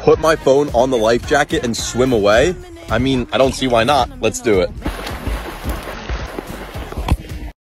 put my phone on the life jacket and swim away? I mean, I don't see why not. Let's do it.